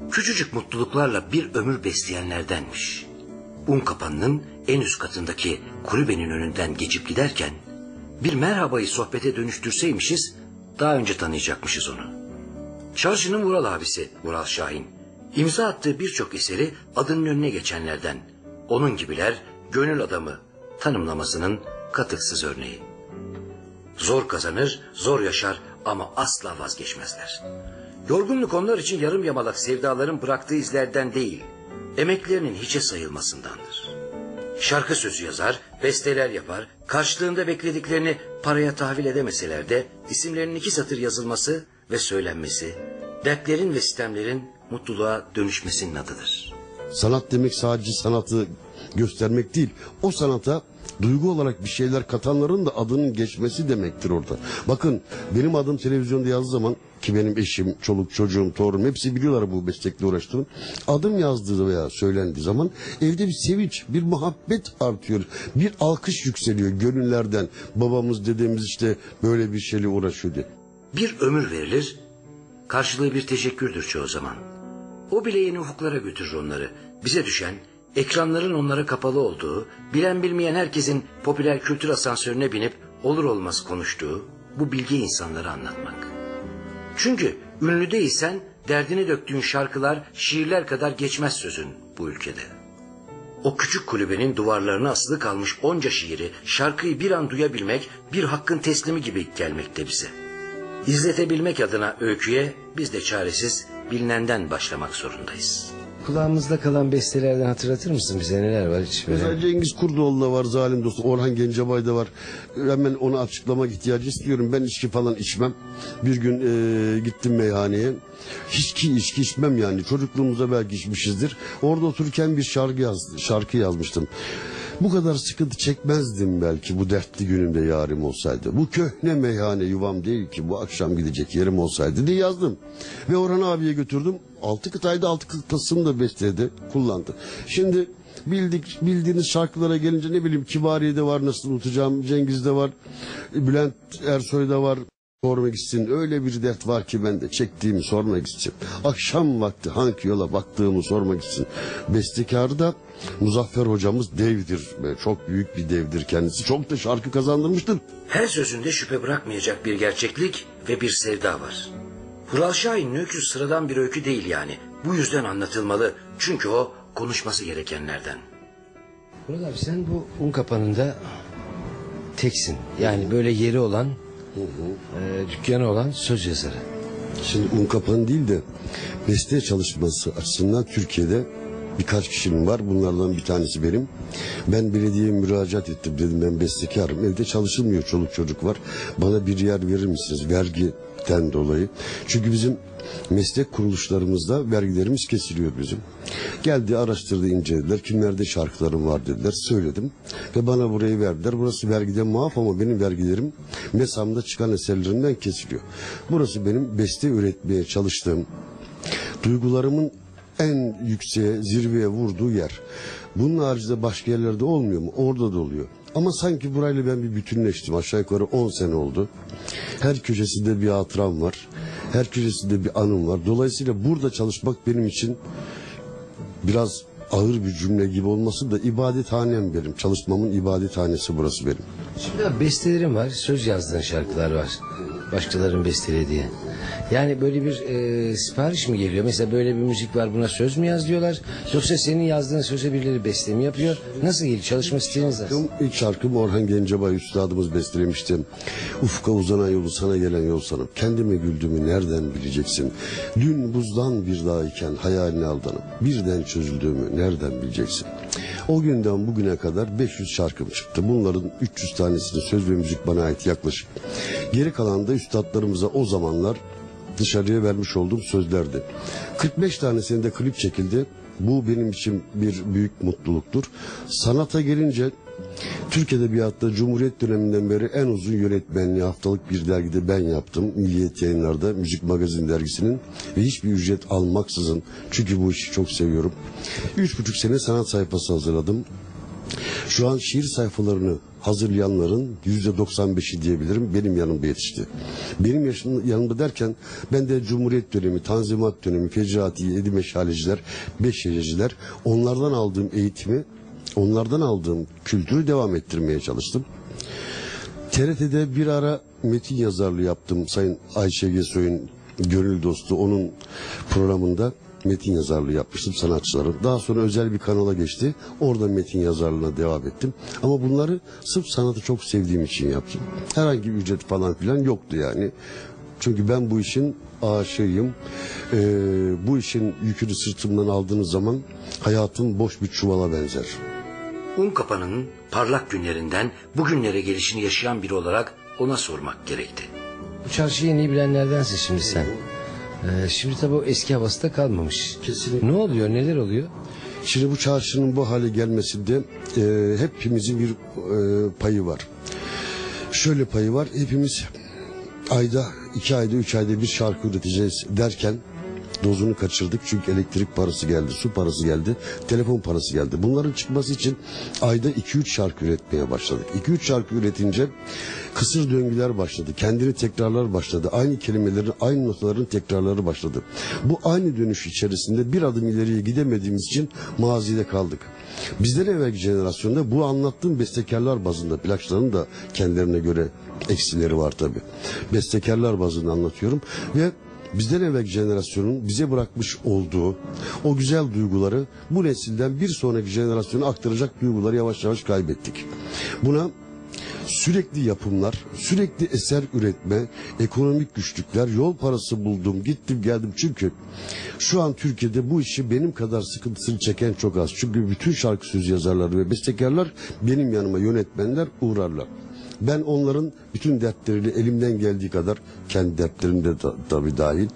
Küçücük mutluluklarla bir ömür besleyenlerdenmiş. Unkapanı'nın en üst katındaki kulübenin önünden geçip giderken bir merhabayı sohbete dönüştürseymişiz daha önce tanıyacakmışız onu. Çarşının Vural abisi Vural Şahin. İmza attığı birçok eseri adının önüne geçenlerden. Onun gibiler gönül adamı tanımlamasının katıksız örneği. Zor kazanır, zor yaşar ama asla vazgeçmezler. Yorgunluk onlar için yarım yamalak sevdaların bıraktığı izlerden değil, emeklerinin hiçe sayılmasındandır. Şarkı sözü yazar, besteler yapar, karşılığında beklediklerini paraya tahvil edemeseler de isimlerinin 2 satır yazılması ve söylenmesi, dertlerin ve sitemlerin mutluluğa dönüşmesinin adıdır. Sanat demek sadece sanatı göstermek değil, o sanata duygu olarak bir şeyler katanların da adının geçmesi demektir orada. Bakın benim adım televizyonda yazdığı zaman, ki benim eşim, çoluk çocuğum, torunum hepsi biliyorlar bu meslekle uğraştığımı. Adım yazdığı veya söylendiği zaman evde bir sevinç, bir muhabbet artıyor. Bir alkış yükseliyor gönüllerden. Babamız, dedemiz işte böyle bir şeyle uğraşıyor diye. Bir ömür verilir, karşılığı bir teşekkürdür çoğu zaman. O bile yeni ufuklara götürür onları. Bize düşen ekranların onlara kapalı olduğu, bilen bilmeyen herkesin popüler kültür asansörüne binip olur olmaz konuştuğu bu bilge insanları anlatmak. Çünkü ünlü değilsen derdini döktüğün şarkılar, şiirler kadar geçmez sözün bu ülkede. O küçük kulübenin duvarlarına asılı kalmış onca şiiri, şarkıyı bir an duyabilmek bir hakkın teslimi gibi gelmekte bize. İzletebilmek adına öyküye biz de çaresiz bilinenden başlamak zorundayız. Kulağımızda kalan bestelerden hatırlatır mısın bize, neler var hiç böyle? Mesela Cengiz Kurdoğlu'da var, Zalim Dost, Orhan Gencebay'da var. Hemen onu açıklamak ihtiyacı istiyorum. Ben içki falan içmem. Bir gün gittim meyhaneye. Hiç içki içmem yani. Çocukluğumuzda belki içmişizdir. Orada otururken bir şarkı yazmıştım. Bu kadar sıkıntı çekmezdim belki bu dertli günümde yarim olsaydı. Bu köhne meyhane yuvam değil ki, bu akşam gidecek yerim olsaydı diye yazdım. Ve Orhan abiye götürdüm. 6 kıtayda 6 kıtasını da besteledi, kullandı. Şimdi bildiğiniz şarkılara gelince ne bileyim, Kibariye'de var, nasıl unutacağım, Cengiz'de var, Bülent Ersoy'da var. Sormak gitsin, öyle bir dert var ki ben de çektiğimi sormak gitsin. Akşam vakti hangi yola baktığımı sormak gitsin. Bestekarı da Muzaffer hocamız devdir. Çok büyük bir devdir kendisi. Çok da şarkı kazandırmıştır. Her sözünde şüphe bırakmayacak bir gerçeklik ve bir sevda var. Vural Şahin'in öyküsü sıradan bir öykü değil yani. Bu yüzden anlatılmalı. Çünkü o konuşması gerekenlerden. Vural abi, sen bu Unkapanı'nda teksin. Yani böyle yeri olan, dükkanı olan söz yazarı. Şimdi Unkapanı değil de beste çalışması açısından Türkiye'de birkaç kişinin var. Bunlardan bir tanesi benim. Ben belediyeye müracaat ettim. Dedim ben bestekarım. Evde çalışılmıyor, çoluk çocuk var. Bana bir yer verir misiniz? Vergiden dolayı. Çünkü bizim meslek kuruluşlarımızda vergilerimiz kesiliyor bizim. Geldi, araştırdı, incelediler. Kimlerde şarkılarım var dediler. Söyledim. Ve bana burayı verdiler. Burası vergiden muaf ama benim vergilerim MESAM'da çıkan eserlerimden kesiliyor. Burası benim beste üretmeye çalıştığım, duygularımın en yükseğe, zirveye vurduğu yer. Bunun haricinde başka yerlerde olmuyor mu? Orada da oluyor. Ama sanki burayla ben bir bütünleştim. Aşağı yukarı 10 sene oldu. Her köşesinde bir hatıram var. Her köşesinde bir anım var. Dolayısıyla burada çalışmak benim için biraz ağır bir cümle gibi olması da ibadethanem benim. Çalışmamın ibadethanesi burası benim. Şimdi abi, bestelerin var, söz yazdığın şarkılar var. Başkalarının bestelediği. Yani böyle bir sipariş mi geliyor? Mesela böyle bir müzik var, buna söz mü yaz diyorlar? Yoksa senin yazdığın söze birileri beste mi yapıyor? Nasıl geliyor? Çalışma stiliniz nasıl? İlk şarkımı Orhan Gencebay üstadımız bestelemişti. Ufka uzanan yolu sana gelen yol sanıp kendime güldüğümü nereden bileceksin? Dün buzdan bir dağ iken hayaline aldanıp birden çözüldüğümü nereden bileceksin? O günden bugüne kadar 500 şarkım çıktı. Bunların 300 tanesinin söz ve müzik bana ait yaklaşık. Geri kalan da üstadlarımıza o zamanlar dışarıya vermiş olduğum sözlerdi. 45 tanesinde de klip çekildi. Bu benim için bir büyük mutluluktur. Sanata gelince Türk Edebiyatı'nda Cumhuriyet döneminden beri en uzun yönetmenliği haftalık bir dergide ben yaptım. Milliyet Yayınlar'da Müzik Magazin dergisinin ve hiçbir ücret almaksızın, çünkü bu işi çok seviyorum. 3,5 sene sanat sayfası hazırladım. Şu an şiir sayfalarını hazırlayanların %95'i diyebilirim benim yanımda yetişti. Benim yanımda derken ben de Cumhuriyet dönemi, Tanzimat dönemi, Fecrati, Edi Meşaleciler, Beşşececiler, onlardan aldığım eğitimi, onlardan aldığım kültürü devam ettirmeye çalıştım. TRT'de bir ara metin yazarlığı yaptım. Sayın Ayşe Gesoy'un gönül dostu, onun programında metin yazarlığı yapmıştım sanatçıların. Daha sonra özel bir kanala geçti. Orada metin yazarlığına devam ettim. Ama bunları sırf sanatı çok sevdiğim için yaptım. Herhangi bir ücret falan filan yoktu yani. Çünkü ben bu işin aşığıyım. Bu işin yükünü sırtımdan aldığınız zaman hayatım boş bir çuvala benzer. Unkapanı'nın parlak günlerinden bugünlere gelişini yaşayan biri olarak ona sormak gerekti. Bu çarşıyı en iyi bilenlerdensin şimdi sen. Şimdi tabii o eski havası da kalmamış. Kesinlikle. Ne oluyor, neler oluyor? Şimdi bu çarşının bu hale gelmesinde hepimizin bir payı var. Şöyle payı var. Hepimiz ayda, 2 ayda, 3 ayda bir şarkı üreteceğiz derken dozunu kaçırdık. Çünkü elektrik parası geldi, su parası geldi, telefon parası geldi. Bunların çıkması için ayda 2-3 şarkı üretmeye başladık. 2-3 şarkı üretince kısır döngüler başladı. Kendini tekrarlar başladı. Aynı kelimelerin, aynı notaların tekrarları başladı. Bu aynı dönüş içerisinde bir adım ileriye gidemediğimiz için mazide kaldık. Bizden evvelki jenerasyonda bu anlattığım bestekarlar bazında, plakçıların da kendilerine göre eksileri var tabii. Bestekarlar bazında anlatıyorum ve bizden evvelki jenerasyonun bize bırakmış olduğu o güzel duyguları bu nesilden bir sonraki jenerasyona aktaracak duyguları yavaş yavaş kaybettik. Buna sürekli yapımlar, sürekli eser üretme, ekonomik güçlükler, yol parası buldum, gittim geldim. Çünkü şu an Türkiye'de bu işi benim kadar sıkıntısını çeken çok az. Çünkü bütün şarkı söz yazarları ve bestekarlar benim yanıma, yönetmenler uğrarlar. Ben onların bütün dertleriyle elimden geldiği kadar, kendi dertlerim de tabii dahil.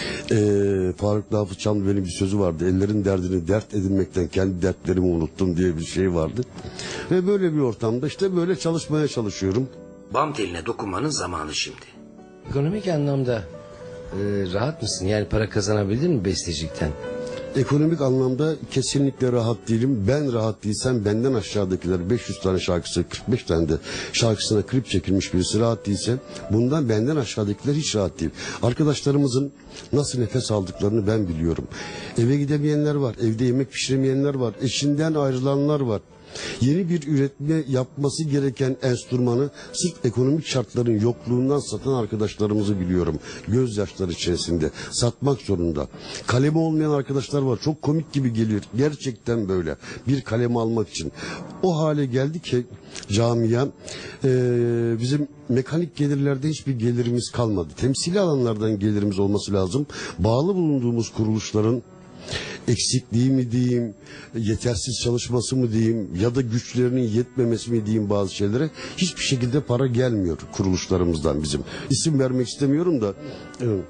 Faruk Lafız Çamlıbel'in bir sözü vardı. Ellerin derdini dert edinmekten kendi dertlerimi unuttum diye bir şey vardı. Ve böyle bir ortamda işte böyle çalışmaya çalışıyorum. Bam teline dokunmanın zamanı şimdi. Ekonomik anlamda rahat mısın? Yani para kazanabildin mi bestecilikten? Ekonomik anlamda kesinlikle rahat değilim. Ben rahat değilsem benden aşağıdakiler 500 tane şarkısı, 45 tane de şarkısına klip çekilmiş birisi rahat değilse bundan benden aşağıdakiler hiç rahat değil. Arkadaşlarımızın nasıl nefes aldıklarını ben biliyorum. Eve gidemeyenler var, evde yemek pişiremeyenler var, eşinden ayrılanlar var. Yeni bir üretme yapması gereken enstrümanı sırf ekonomik şartların yokluğundan satan arkadaşlarımızı biliyorum. Gözyaşları içerisinde satmak zorunda. Kalemi olmayan arkadaşlar var. Çok komik gibi gelir. Gerçekten böyle. Bir kalemi almak için. O hale geldi ki camia bizim mekanik gelirlerde hiçbir gelirimiz kalmadı. Temsili alanlardan gelirimiz olması lazım. Bağlı bulunduğumuz kuruluşların eksikliği mi diyeyim, yetersiz çalışması mı diyeyim ya da güçlerinin yetmemesi mi diyeyim bazı şeylere hiçbir şekilde para gelmiyor kuruluşlarımızdan bizim. İsim vermek istemiyorum da. Evet.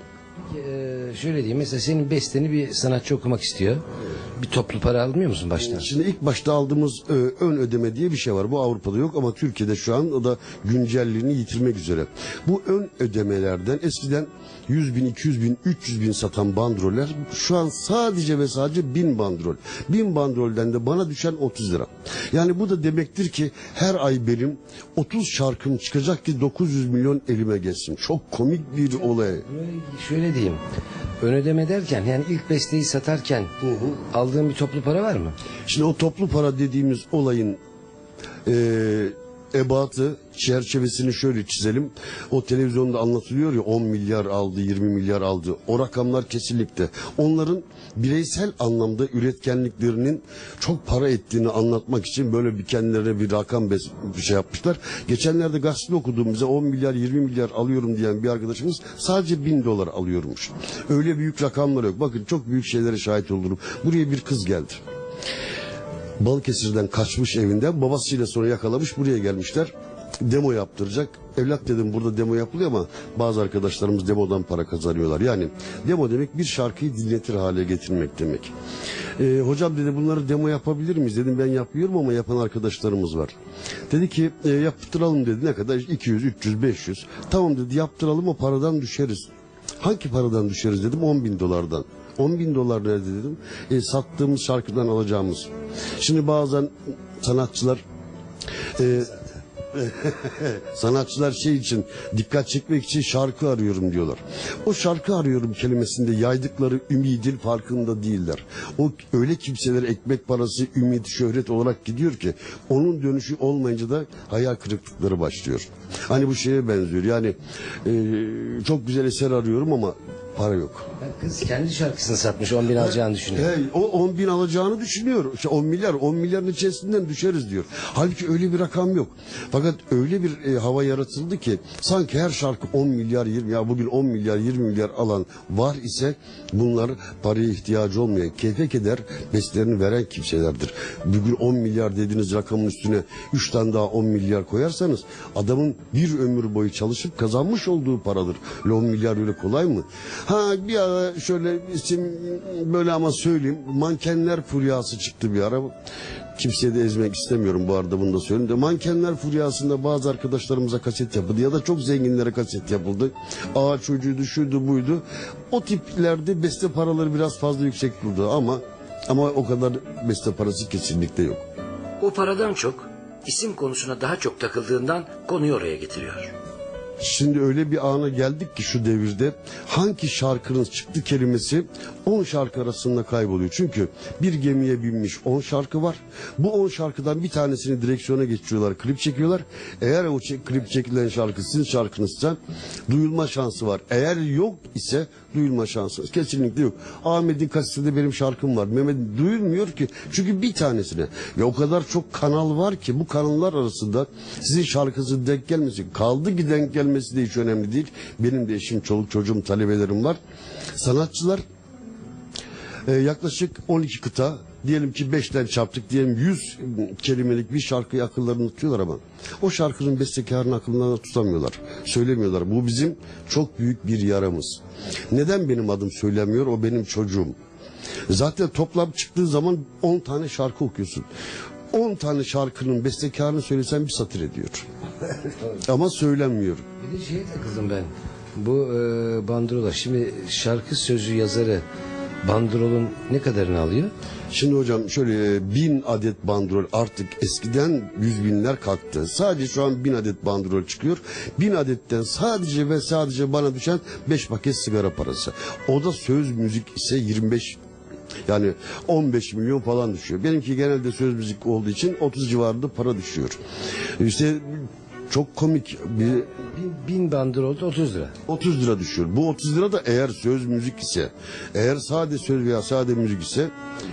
Şöyle diyeyim, mesela senin besteni bir sanatçı okumak istiyor. Bir toplu para almıyor musun baştan? Şimdi ilk başta aldığımız ön ödeme diye bir şey var. Bu Avrupa'da yok ama Türkiye'de şu an o da güncelliğini yitirmek üzere. Bu ön ödemelerden eskiden 100 bin, 200 bin, 300 bin satan bandroller şu an sadece ve sadece 1000 bandrol. 1000 bandrolden de bana düşen 30 lira. Yani bu da demektir ki her ay benim 30 şarkım çıkacak ki 900 milyon elime geçsin. Çok komik bir olay. Şöyle diyeyim. Ön ödeme derken yani ilk besteyi satarken aldığın bir toplu para var mı? Şimdi o toplu para dediğimiz olayın ebatı, çerçevesini şöyle çizelim. O televizyonda anlatılıyor ya 10 milyar aldı, 20 milyar aldı. O rakamlar kesinlikle. Onların bireysel anlamda üretkenliklerinin çok para ettiğini anlatmak için böyle bir kendilerine bir rakam bir şey yapmışlar. Geçenlerde gazete okuduğumuzda 10 milyar 20 milyar alıyorum diyen bir arkadaşımız sadece 1000 dolar alıyormuş. Öyle büyük rakamlar yok. Bakın çok büyük şeylere şahit olurum. Buraya bir kız geldi. Balıkesir'den kaçmış evinden, babasıyla sonra yakalamış, buraya gelmişler. Demo yaptıracak. Evlat dedim burada demo yapılıyor ama bazı arkadaşlarımız demodan para kazanıyorlar. Yani demo demek bir şarkıyı dinletir hale getirmek demek. Hocam dedi bunları demo yapabilir miyiz? Dedim ben yapıyorum ama yapan arkadaşlarımız var. Dedi ki yaptıralım dedi. Ne kadar? 200, 300, 500. Tamam dedi yaptıralım, o paradan düşeriz. Hangi paradan düşeriz dedim, 10 bin dolardan. 10 bin dolar nerede dedim. Sattığımız şarkıdan alacağımız. Şimdi bazen sanatçılar sanatçılar şey için, dikkat çekmek için şarkı arıyorum diyorlar. O şarkı arıyorum kelimesinde yaydıkları ümidin farkında değiller. O öyle kimselere ekmek parası, ümit, şöhret olarak gidiyor ki onun dönüşü olmayınca da hayal kırıklıkları başlıyor. Hani bu şeye benziyor. Yani çok güzel eser arıyorum ama para yok. Kız kendi şarkısını satmış, 10 bin alacağını düşünüyor. O 10 bin alacağını düşünüyor. İşte 10 milyarın içerisinden düşeriz diyor. Halbuki öyle bir rakam yok. Fakat öyle bir hava yaratıldı ki sanki her şarkı 10 milyar 20 ya bugün 10 milyar 20 milyar alan var ise bunlar paraya ihtiyacı olmayan, keyfe keder bestelerini veren kimselerdir. Bugün 10 milyar dediğiniz rakamın üstüne 3 tane daha 10 milyar koyarsanız adamın bir ömür boyu çalışıp kazanmış olduğu paradır. 10 milyar öyle kolay mı? Ha bir ara şöyle isim böyle ama söyleyeyim. Mankenler furyası çıktı bir ara. Kimseyi de ezmek istemiyorum bu arada, bunu da söyleyeyim de. Mankenler furyasında bazı arkadaşlarımıza kaset yapıldı ya da çok zenginlere kaset yapıldı. Ağa çocuğuydu, şuydu buydu. O tiplerde beste paraları biraz fazla yüksek durdu ama o kadar beste parası kesinlikle yok. O paradan çok isim konusuna daha çok takıldığından konuyu oraya getiriyor. Şimdi öyle bir ana geldik ki şu devirde hangi şarkının çıktı kelimesi 10 şarkı arasında kayboluyor. Çünkü bir gemiye binmiş 10 şarkı var. Bu 10 şarkıdan bir tanesini direksiyona geçiriyorlar, klip çekiyorlar. Eğer o klip çekilen şarkı sizin şarkınızsa duyulma şansı var. Eğer yok ise duyulma şansı kesinlikle yok. Ahmet'in kasetinde benim şarkım var. Mehmet duyulmuyor ki çünkü bir tanesine. Ve o kadar çok kanal var ki bu kanallar arasında sizin şarkınızın denk gelmesi, kaldı ki denk gelmesi de hiç önemli değil. Benim de eşim, çoluk çocuğum, talebelerim var. Sanatçılar yaklaşık 12 kıta, diyelim ki 5'ten çarptık, diyelim 100 kelimelik bir şarkıyı akıllarını tutuyorlar ama o şarkının bestekarını akıllarına tutamıyorlar. Söylemiyorlar. Bu bizim çok büyük bir yaramız. Neden benim adım söylemiyor? O benim çocuğum. Zaten toplam çıktığı zaman 10 tane şarkı okuyorsun. 10 tane şarkının bestekarını söylesen bir satır ediyor. Ama söylenmiyor. Bir de şeye takıldım ben. Bu bandrola. Şimdi şarkı sözü yazarı bandrolun ne kadarını alıyor? Şimdi hocam şöyle 1000 adet bandrol, artık eskiden 100 binler kalktı. Sadece şu an 1000 adet bandrol çıkıyor. 1000 adetten sadece ve sadece bana düşen 5 paket sigara parası. O da söz müzik ise 25, yani 15 milyon falan düşüyor. Benimki genelde söz müzik olduğu için 30 civarında para düşüyor. İşte çok komik bir... 1000 bandrolda 30 lira. 30 lira düşüyor. Bu 30 lira da eğer söz müzik ise, eğer sade söz veya sade müzik ise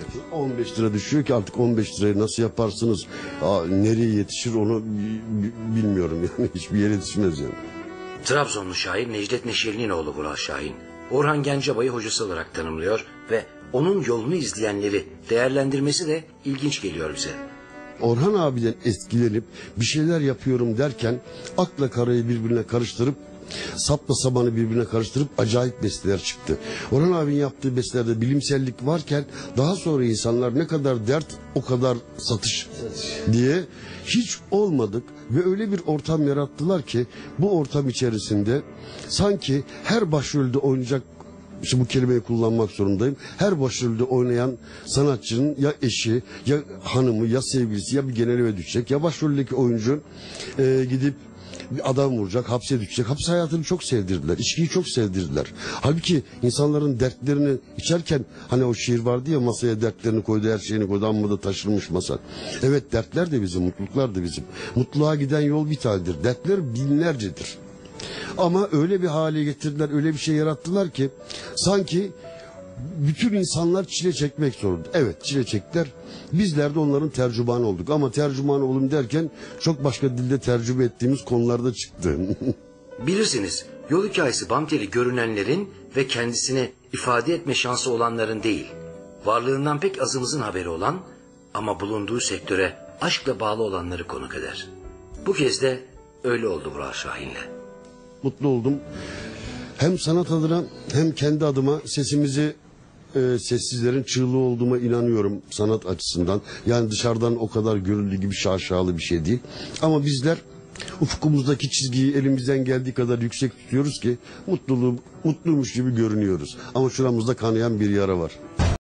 15 lira düşüyor ki artık 15 lirayı nasıl yaparsınız? Nereye yetişir onu bilmiyorum yani, hiçbir yere yetişmez yani. Trabzonlu şair Necdet Neşeli'nin oğlu Vural Şahin, Orhan Gencebay'ı hocası olarak tanımlıyor ve onun yolunu izleyenleri değerlendirmesi de ilginç geliyor bize. Orhan abiden etkilenip bir şeyler yapıyorum derken akla karayı birbirine karıştırıp, sapla samanı birbirine karıştırıp acayip besteler çıktı. Orhan abinin yaptığı bestelerde bilimsellik varken daha sonra insanlar ne kadar dert o kadar satış diye hiç olmadık ve öyle bir ortam yarattılar ki bu ortam içerisinde sanki her başrolde oynayacak, işte bu kelimeyi kullanmak zorundayım, her başrolde oynayan sanatçının ya eşi ya hanımı ya sevgilisi ya bir genel eve düşecek ya başroldeki oyuncu gidip bir adam vuracak, hapse düşecek. Hapis hayatını çok sevdirdiler, içkiyi çok sevdirdiler. Halbuki insanların dertlerini içerken, hani o şiir vardı ya, masaya dertlerini koydu, her şeyini koydu, amma da taşırmış masa. Evet, dertler de bizim, mutluluklar da bizim. Mutluluğa giden yol bir tanedir, dertler binlercedir. Ama öyle bir hale getirdiler, öyle bir şey yarattılar ki sanki bütün insanlar çile çekmek zorunda. Evet, çile çektiler. Bizler de onların tercümanı olduk. Ama tercüman olun derken çok başka dilde tercüme ettiğimiz konularda çıktı. Bilirsiniz, yol hikayesi bam teli görünenlerin ve kendisini ifade etme şansı olanların değil, varlığından pek azımızın haberi olan ama bulunduğu sektöre aşkla bağlı olanları konuk eder. Bu kez de öyle oldu Vural Şahin'le. Mutlu oldum. Hem sanat adına hem kendi adıma sesimizi sessizlerin çığlığı olduğuma inanıyorum sanat açısından. Yani dışarıdan o kadar görüldüğü gibi şaşalı bir şey değil. Ama bizler ufkumuzdaki çizgiyi elimizden geldiği kadar yüksek tutuyoruz ki mutluymuş gibi görünüyoruz. Ama şuramızda kanayan bir yara var.